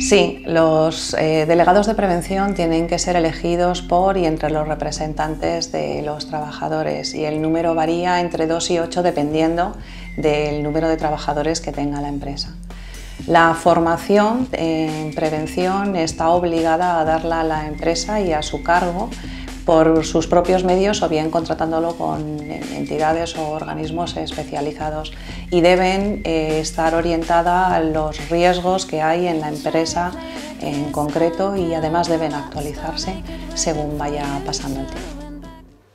Sí, los delegados de prevención tienen que ser elegidos por y entre los representantes de los trabajadores, y el número varía entre 2 y 8 dependiendo del número de trabajadores que tenga la empresa. La formación en prevención está obligada a darla a la empresa y a su cargo por sus propios medios o bien contratándolo con entidades o organismos especializados, y deben estar orientada a los riesgos que hay en la empresa en concreto, y además deben actualizarse según vaya pasando el tiempo.